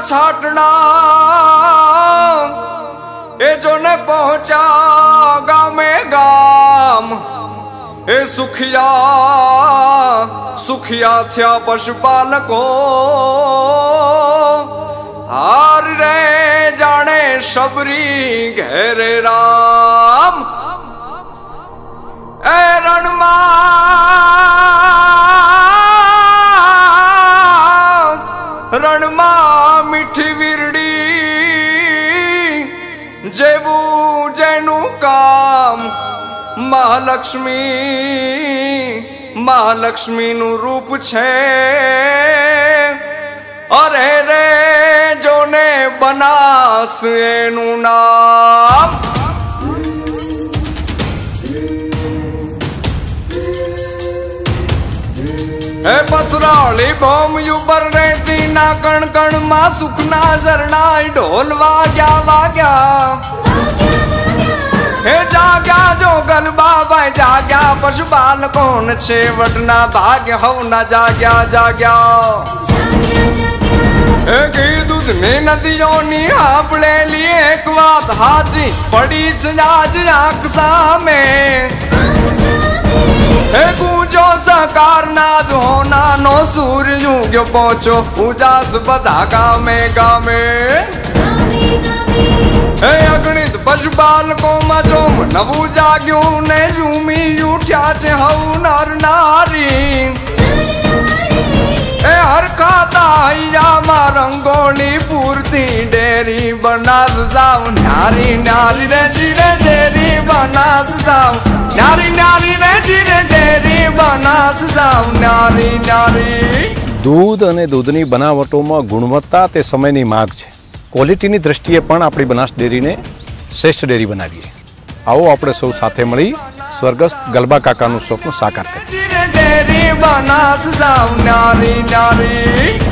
छाटना ए जो ने पहुंचा गामे गाम ए सुखिया सुखिया थया पशुपालको हार रे जाने शबरी घेरे राम ए रणमा रणमा मीठी वीरड़ी जेवू जेनु काम महालक्ष्मी महालक्ष्मी नु रूप छे अरे रे जोने बनास एनु नाम ए पथराली भौम युबर रहती ना कण कण मां सुखना शरणाई ढोल वाग्या वाग्या हे जाग्या जो गलबा भाई जाग्या पशुपाल कौन छे वटना भाग्य हो ना जाग्या जाग्या की दूध ने नदियों नी हापड़े लिए एक बात हाजी पड़ी आज आंख सामे गूंजो सकार नाद होना नो सूर्य युग्यो पहुंचो उजास बधा गामे गामे अगणित पशुपाल को मजोम नवु जाग्यो ने झूमी उठ्या छे हऊ नर नारी हर खाता मा रंगोली पूर्ति डेरी बनास साव नारी नारी रे जीरे डेरी बनास साव नारी नारी रे जीरे डेरी बनास साव नारी नारी दूध अने दूधनी बनावटोमां गुणवत्ता ते समयनी माग छे क्वॉलिटीनी दृष्टिए पण आपणी बनास डेरीने श्रेष्ठ डेरी बनावीए। आओ आपणे सौ साथे मळी स्वर्गस्थ गलबा काकानुं स्वप्न साकार करीए।